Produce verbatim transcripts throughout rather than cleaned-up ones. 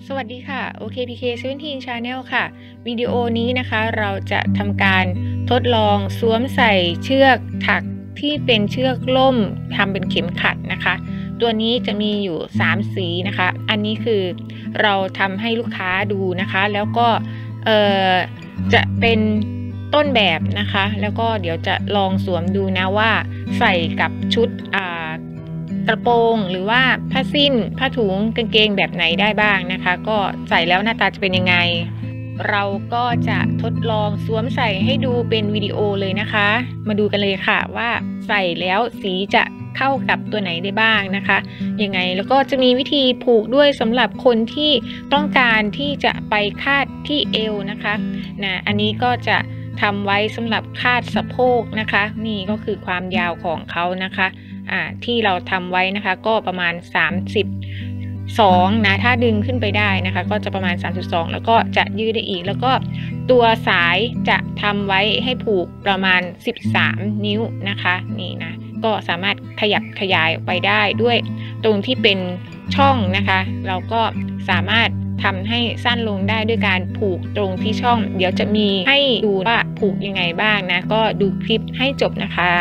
สวัสดีค่ะ โอ เค พี เค สิบเจ็ด Channel ค่ะวิดีโอนี้นะคะเราจะทำการทดลองสวมใส่เชือกถักที่เป็นเชือกล่มทำเป็นเข็มขัดนะคะตัวนี้จะมีอยู่สามสีนะคะอันนี้คือเราทำให้ลูกค้าดูนะคะแล้วก็เอ่อจะเป็นต้นแบบนะคะแล้วก็เดี๋ยวจะลองสวมดูนะว่าใส่กับชุดอ่ากระโปรงหรือว่าผ้าสิ้นผ้าถุงกางเกงแบบไหนได้บ้างนะคะก็ใส่แล้วหน้าตาจะเป็นยังไงเราก็จะทดลองสวมใส่ให้ดูเป็นวิดีโอเลยนะคะมาดูกันเลยค่ะว่าใส่แล้วสีจะเข้ากับตัวไหนได้บ้างนะคะยังไงแล้วก็จะมีวิธีผูกด้วยสำหรับคนที่ต้องการที่จะไปคาดที่เอวนะคะนะอันนี้ก็จะทำไว้สำหรับคาดสะโพกนะคะนี่ก็คือความยาวของเขานะคะอ่าที่เราทำไว้นะคะก็ประมาณสามสิบสองนะถ้าดึงขึ้นไปได้นะคะก็จะประมาณสามสิบสองแล้วก็จะยืดได้อีกแล้วก็ตัวสายจะทำไว้ให้ผูกประมาณสิบสามนิ้วนะคะนี่นะก็สามารถขยับขยายออกไปได้ด้วยตรงที่เป็นช่องนะคะเราก็สามารถทำให้สั้นลงได้ด้วยการผูกตรงที่ช่องเดี๋ยวจะมีให้ดูว่าผูกยังไงบ้างนะก็ดูคลิปให้จบนะคะ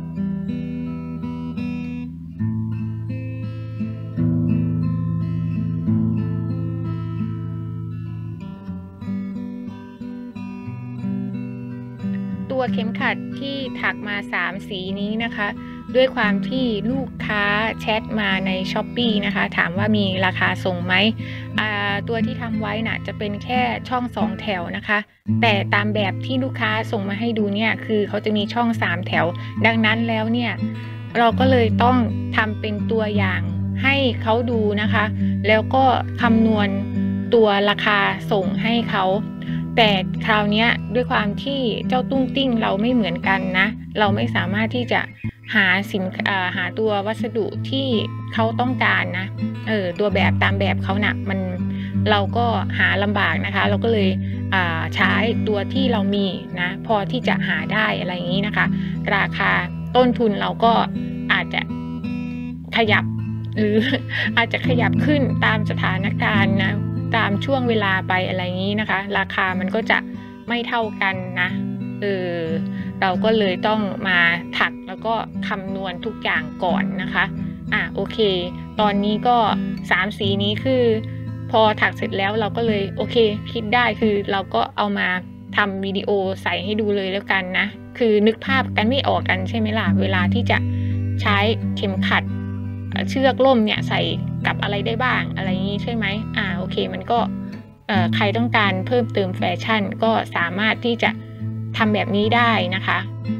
ตัวเข็มขัดที่ถักมาสามสีนี้นะคะด้วยความที่ลูกค้าแชทมาใน ช้อปปี้ นะคะถามว่ามีราคาส่งไหมตัวที่ทำไว้น่ะจะเป็นแค่ช่องสองแถวนะคะแต่ตามแบบที่ลูกค้าส่งมาให้ดูเนี่ยคือเขาจะมีช่องสามแถวดังนั้นแล้วเนี่ยเราก็เลยต้องทำเป็นตัวอย่างให้เขาดูนะคะแล้วก็คำนวณตัวราคาส่งให้เขาแต่คราวนี้ด้วยความที่เจ้าตุ้งติ้งเราไม่เหมือนกันนะเราไม่สามารถที่จะหาสินหาตัววัสดุที่เขาต้องการนะเออตัวแบบตามแบบเขานะ่ะมันเราก็หาลำบากนะคะเราก็เลยใช้ตัวที่เรามีนะพอที่จะหาได้อะไรอย่างนี้นะคะราคาต้นทุนเราก็อาจจะขยับหรืออาจจะขยับขึ้นตามสถานการณ์นะตามช่วงเวลาไปอะไรอย่างนี้นะคะราคามันก็จะไม่เท่ากันนะเออเราก็เลยต้องมาถักแล้วก็คำนวณทุกอย่างก่อนนะคะอ่ะโอเคตอนนี้ก็สามสีนี้คือพอถักเสร็จแล้วเราก็เลยโอเคคิดได้คือเราก็เอามาทำวิดีโอใส่ให้ดูเลยแล้วกันนะคือนึกภาพกันไม่ออกกันใช่ไหมล่ะเวลาที่จะใช้เข็มขัดเชือกล่มเนี่ยใส่กับอะไรได้บ้างอะไรอย่างนี้ใช่ไหมอ่าโอเคมันก็ใครต้องการเพิ่มเติมแฟชั่นก็สามารถที่จะทำแบบนี้ได้นะคะ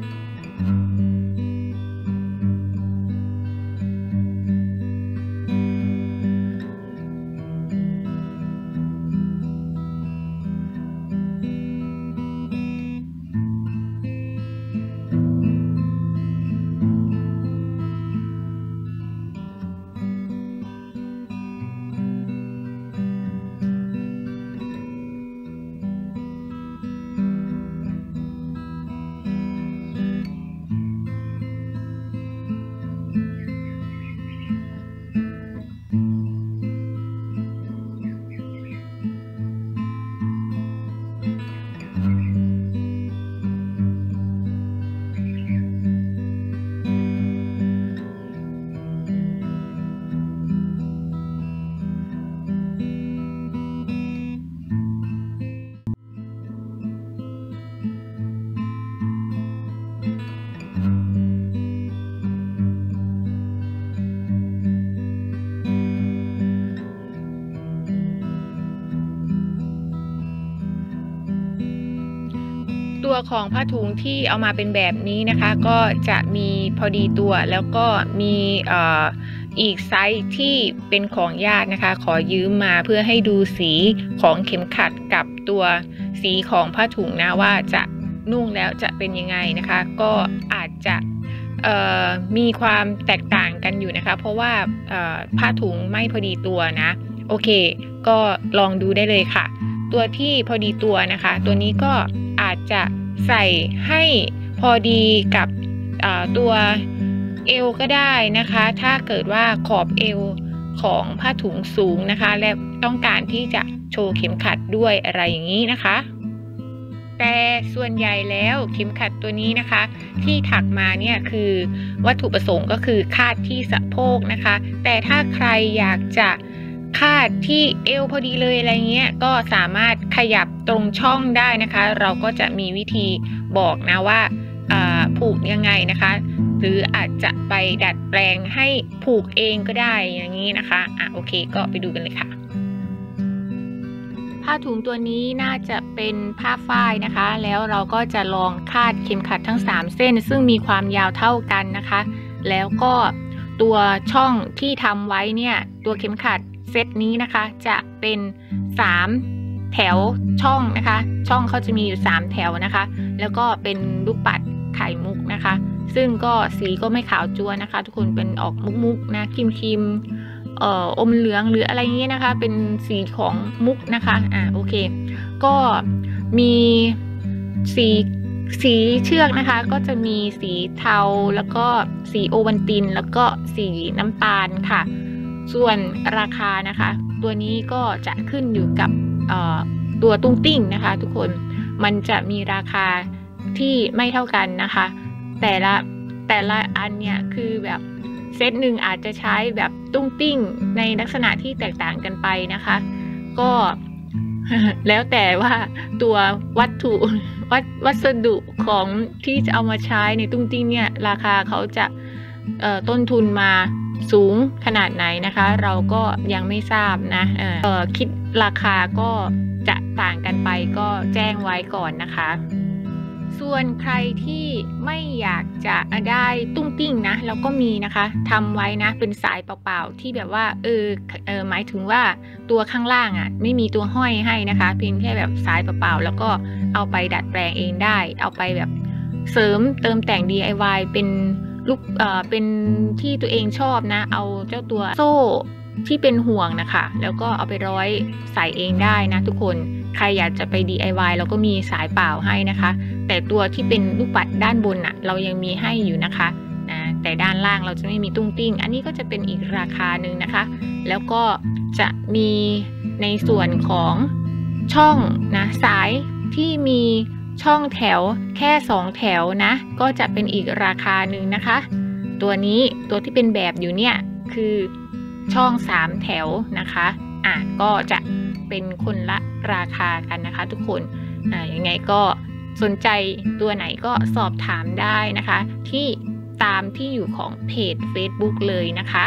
ตัวของผ้าถุงที่เอามาเป็นแบบนี้นะคะก็จะมีพอดีตัวแล้วก็มีเอ่ออีกไซส์ที่เป็นของญาตินะคะขอยืมมาเพื่อให้ดูสีของเข็มขัดกับตัวสีของผ้าถุงนะว่าจะนุ่งแล้วจะเป็นยังไงนะคะก็อาจจะมีความแตกต่างกันอยู่นะคะเพราะว่าผ้าถุงไม่พอดีตัวนะโอเคก็ลองดูได้เลยค่ะตัวที่พอดีตัวนะคะตัวนี้ก็อาจจะใส่ให้พอดีกับตัวเอวก็ได้นะคะถ้าเกิดว่าขอบเอวของผ้าถุงสูงนะคะและต้องการที่จะโชว์เข็มขัดด้วยอะไรอย่างนี้นะคะแต่ส่วนใหญ่แล้วเข็มขัดตัวนี้นะคะที่ถักมาเนี่ยคือวัตถุประสงค์ก็คือคาดที่สะโพกนะคะแต่ถ้าใครอยากจะคาดที่เอวพอดีเลยอะไรเงี้ยก็สามารถขยับตรงช่องได้นะคะเราก็จะมีวิธีบอกนะว่าผูกยังไงนะคะหรืออาจจะไปดัดแปลงให้ผูกเองก็ได้อย่างนี้นะคะอ่ะโอเคก็ไปดูกันเลยค่ะผ้าถุงตัวนี้น่าจะเป็นผ้าฝ้ายนะคะแล้วเราก็จะลองคาดเข็มขัดทั้งสามเส้นซึ่งมีความยาวเท่ากันนะคะแล้วก็ตัวช่องที่ทำไว้เนี่ยตัวเข็มขัดเซตนี้นะคะจะเป็นสามแถวช่องนะคะช่องเขาจะมีอยู่สามแถวนะคะแล้วก็เป็นลูกปัดไข่มุกนะคะซึ่งก็สีก็ไม่ขาวจั๊วนะคะทุกคนเป็นออกมุกๆนะครีมๆเอ่ออมเหลืองหรืออะไรเงี้ยนะคะเป็นสีของมุกนะคะอ่าโอเคก็มีสีสีเชือกนะคะก็จะมีสีเทาแล้วก็สีโอวัลตินแล้วก็สีน้ำตาลค่ะส่วนราคานะคะตัวนี้ก็จะขึ้นอยู่กับตัวตุ้งติ้งนะคะทุกคนมันจะมีราคาที่ไม่เท่ากันนะคะแต่ละแต่ละอันเนี่ยคือแบบเซตหนึ่งอาจจะใช้แบบตุ้งติ้งในลักษณะที่แตกต่างกันไปนะคะก็ แล้วแต่ว่าตัววัตถุวัตวัสดุของที่จะเอามาใช้ในตุ้งติ้งเนี่ยราคาเขาจะต้นทุนมาสูงขนาดไหนนะคะเราก็ยังไม่ทราบนะเออคิดราคาก็จะต่างกันไปก็แจ้งไว้ก่อนนะคะส่วนใครที่ไม่อยากจะได้ตุ้งติ้งนะเราก็มีนะคะทำไว้นะเป็นสายเปล่าๆที่แบบว่าเออเออหมายถึงว่าตัวข้างล่างอ่ะไม่มีตัวห้อยให้นะคะเพียงแค่แบบสายเปล่าๆแล้วก็เอาไปดัดแปลงเองได้เอาไปแบบเสริมเติมแต่ง ดี ไอ วาย เป็นลูกเอ่อเป็นที่ตัวเองชอบนะเอาเจ้าตัวโซ่ที่เป็นห่วงนะคะแล้วก็เอาไปร้อยใส่เองได้นะทุกคนใครอยากจะไป ดี ไอ วาย เราก็มีสายเปล่าให้นะคะแต่ตัวที่เป็นลูกปัดด้านบนน่ะเรายังมีให้อยู่นะคะนะแต่ด้านล่างเราจะไม่มีตุ้งติ้งอันนี้ก็จะเป็นอีกราคาหนึ่งนะคะแล้วก็จะมีในส่วนของช่องนะสายที่มีช่องแถวแค่สองแถวนะก็จะเป็นอีกราคาหนึ่งนะคะตัวนี้ตัวที่เป็นแบบอยู่เนี่ยคือช่องสามแถวนะคะอ่ะก็จะเป็นคนละราคากันนะคะทุกคนอ่ายังไงก็สนใจตัวไหนก็สอบถามได้นะคะที่ตามที่อยู่ของเพจ Facebook เลยนะคะ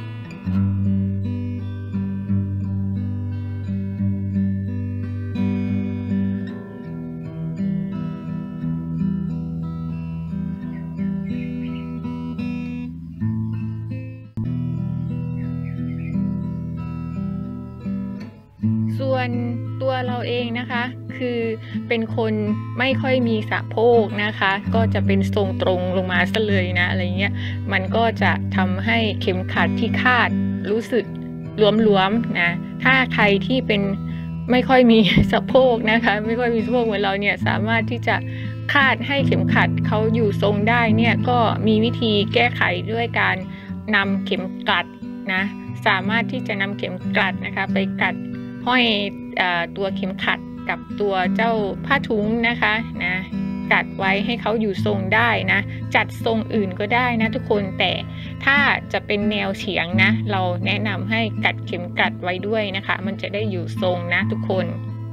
ส่วนตัวเราเองนะคะคือเป็นคนไม่ค่อยมีสะโพกนะคะก็จะเป็นทรงตรงลงมาซะเลยนะอะไรเงี้ยมันก็จะทำให้เข็มขัดที่คาดรู้สึกหลวมๆนะถ้าใครที่เป็นไม่ค่อยมีสะโพกนะคะไม่ค่อยมีสะโพกเหมือนเราเนี่ยสามารถที่จะคาดให้เข็มขัดเขาอยู่ทรงได้เนี่ยก็มีวิธีแก้ไขด้วยการนำเข็มกลัดนะสามารถที่จะนำเข็มกลัดนะคะไปกลัดห้อยตัวเข็มขัดกับตัวเจ้าผ้าถุงนะคะนะกัดไว้ให้เขาอยู่ทรงได้นะจัดทรงอื่นก็ได้นะทุกคนแต่ถ้าจะเป็นแนวเฉียงนะเราแนะนำให้กัดเข็มกลัดไว้ด้วยนะคะมันจะได้อยู่ทรงนะทุกคน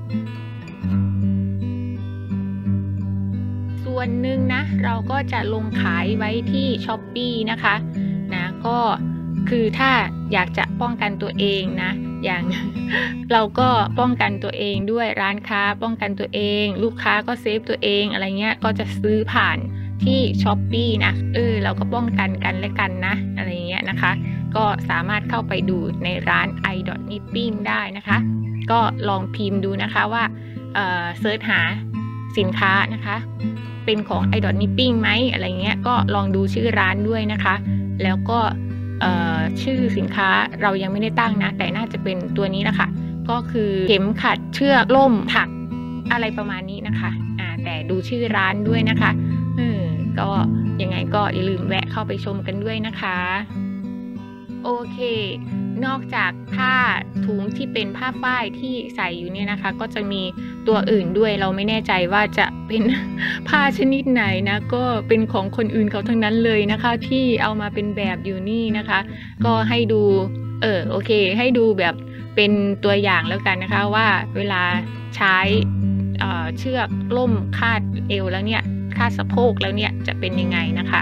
ส่วนหนึ่งนะเราก็จะลงขายไว้ที่ ช้อปปี้ นะคะนะก็คือถ้าอยากจะป้องกันตัวเองนะอย่าง เราก็ป้องกันตัวเองด้วยร้านค้าป้องกันตัวเองลูกค้าก็เซฟตัวเองอะไรเงี้ยก็จะซื้อผ่านที่ ช้อปปี้ นะเออเราก็ป้องกันกันและกันนะอะไรเงี้ยนะคะก็สามารถเข้าไปดูในร้าน ไอ ดอท นิปปิ้ง ได้นะคะก็ลองพิมพ์ดูนะคะว่าเอ่อเซิร์ชหาสินค้านะคะเป็นของ ไอ ดอท นิปปิ้ง ไหมอะไรเงี้ยก็ลองดูชื่อร้านด้วยนะคะแล้วก็ชื่อสินค้าเรายังไม่ได้ตั้งนะแต่น่าจะเป็นตัวนี้แหละค่ะก็คือเข็มขัดเชือกล่มถักอะไรประมาณนี้นะคะอ่าแต่ดูชื่อร้านด้วยนะคะเออก็ยังไงก็อย่าลืมแวะเข้าไปชมกันด้วยนะคะโอเคนอกจากผ้าถุงที่เป็นผ้าฝ้ายที่ใส่อยู่เนี่ยนะคะ ก็จะมีตัวอื่นด้วยเราไม่แน่ใจว่าจะเป็น ผ้าชนิดไหนนะก็เป็นของคนอื่นเขาทั้งนั้นเลยนะคะ ที่เอามาเป็นแบบอยู่นี่นะคะ ก็ให้ดูเออโอเคให้ดูแบบเป็นตัวอย่างแล้วกันนะคะว่าเวลาใช้เชือกล่มคาดเอวแล้วเนี่ยคาดสะโพกแล้วเนี่ยจะเป็นยังไงนะคะ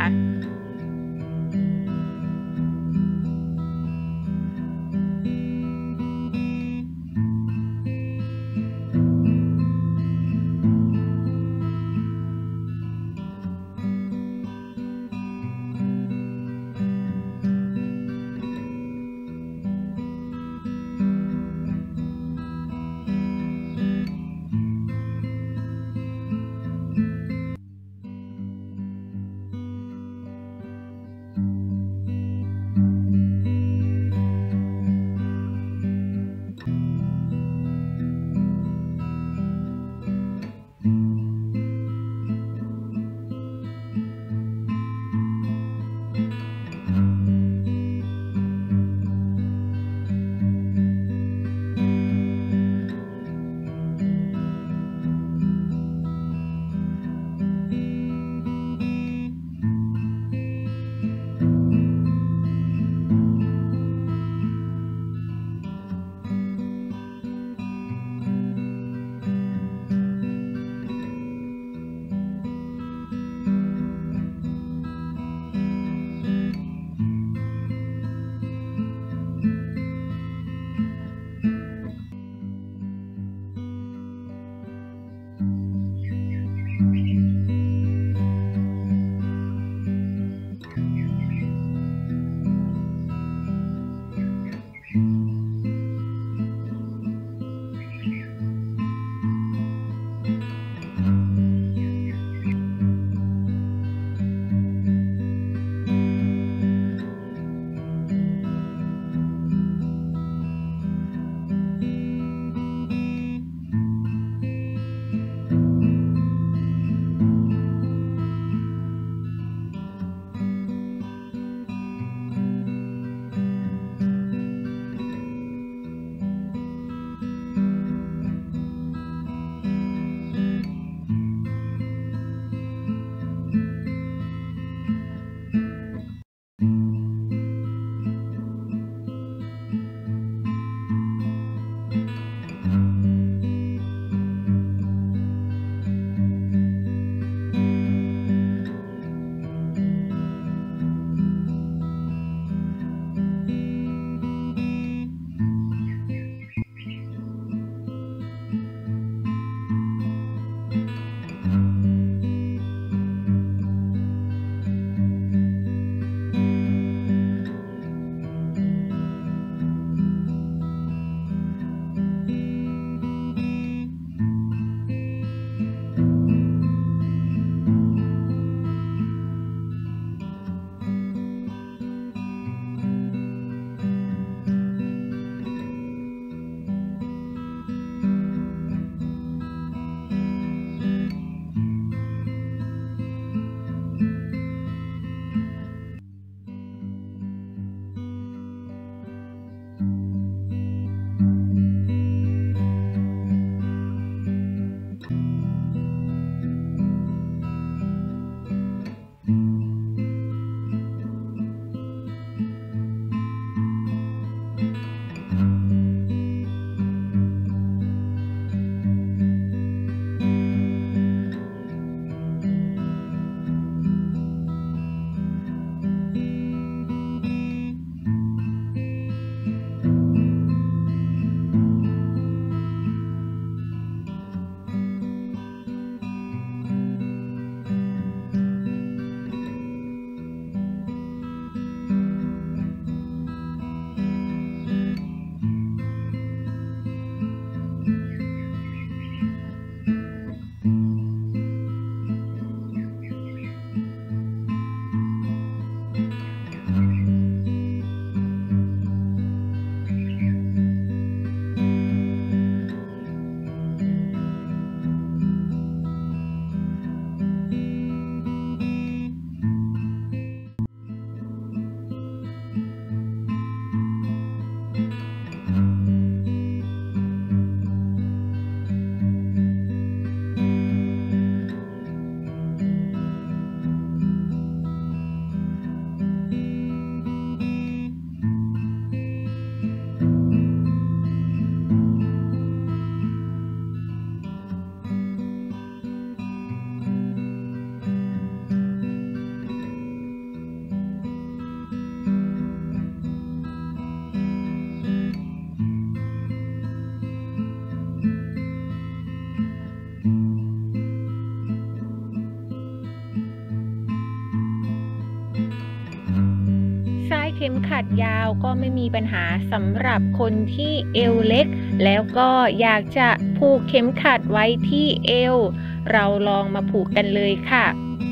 ข็มขัดยาวก็ไม่มีปัญหาสำหรับคนที่เอวเล็กแล้วก็อยากจะผูกเข็มขัดไว้ที่เอวเราลองมาผูกกันเลยค่ะ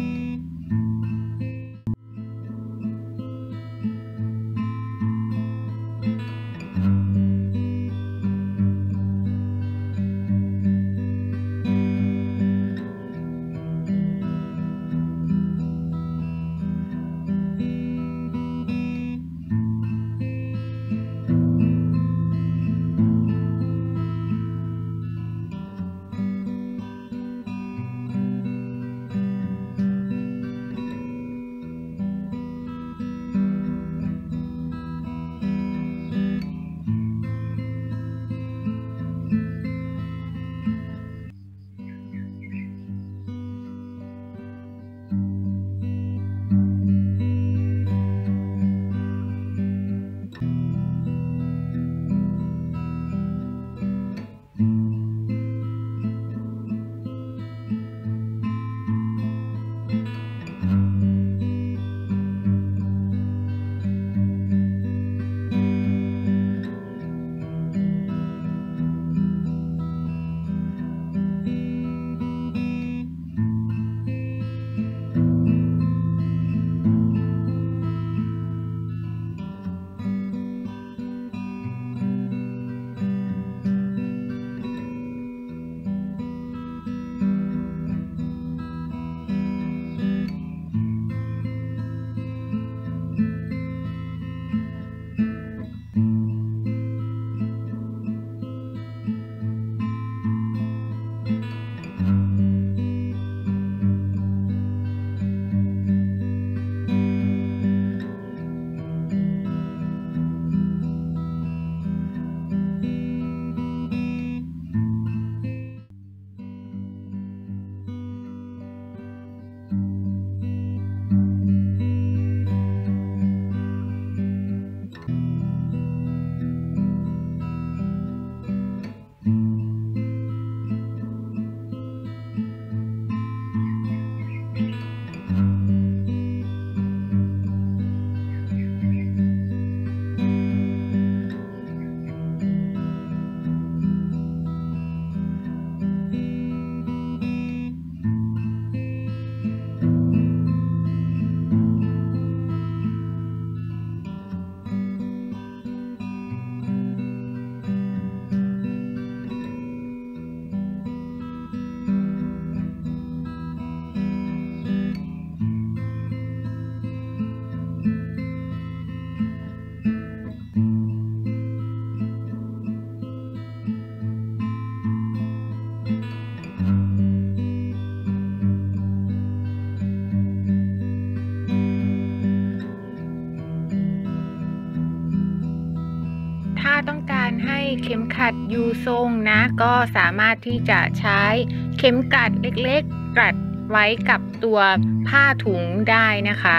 ถ้าต้องการให้เข็มขัดอยู่ทรงนะก็สามารถที่จะใช้เข็มกลัดเล็กๆกัดไว้กับตัวผ้าถุงได้นะคะ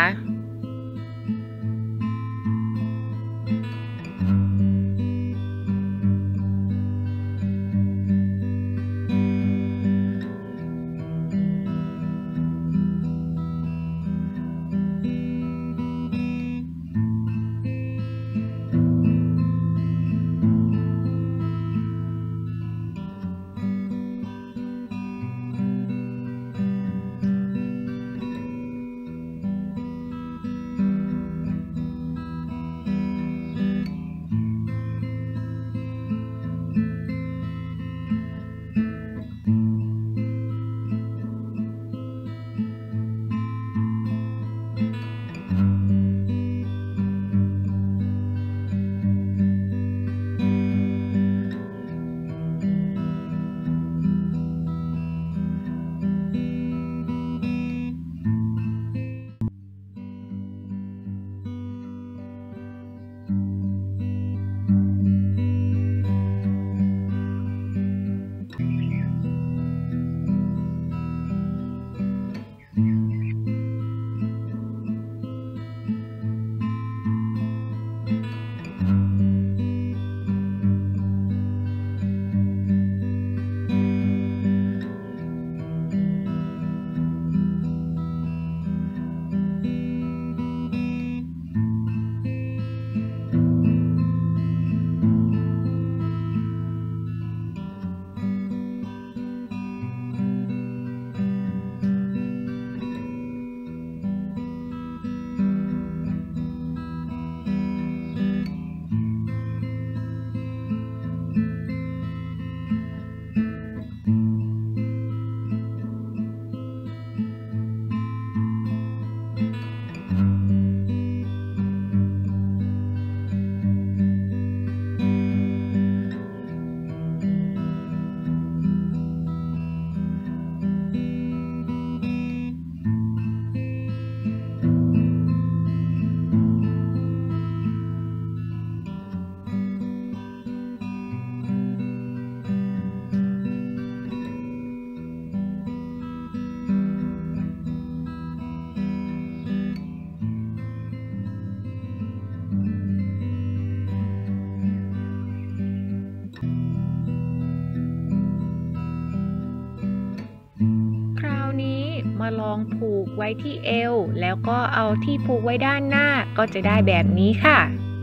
ลองผูกไว้ที่เอวแล้วก็เอาที่ผูกไว้ด้านหน้าก็จะได้แบบนี้ค่ะ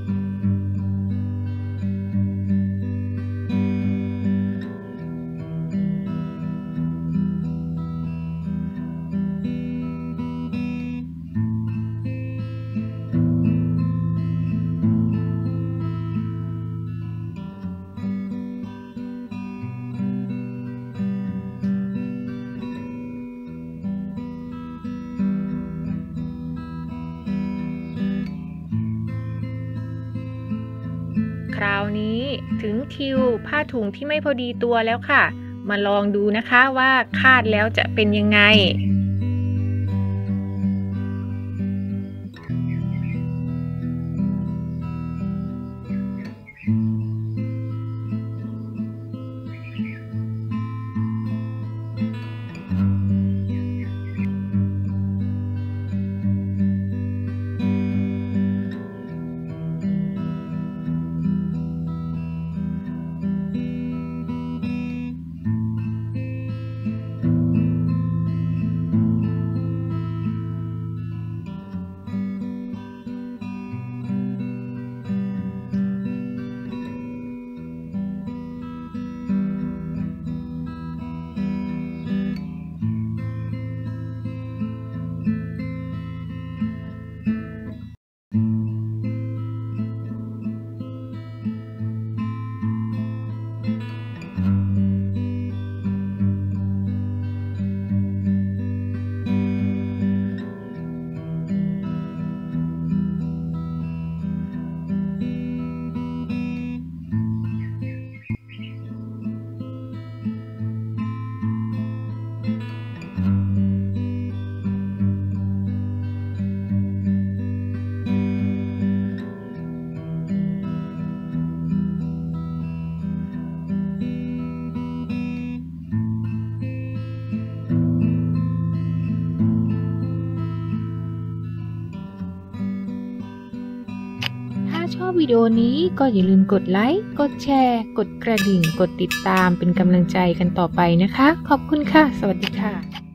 คราวนี้ถึงคิวผ้าถุงที่ไม่พอดีตัวแล้วค่ะมาลองดูนะคะว่าคาดแล้วจะเป็นยังไงชอบวิดีโอนี้ก็อย่าลืมกดไลค์ กดแชร์ กดกระดิ่ง กดติดตามเป็นกำลังใจกันต่อไปนะคะ ขอบคุณค่ะ สวัสดีค่ะ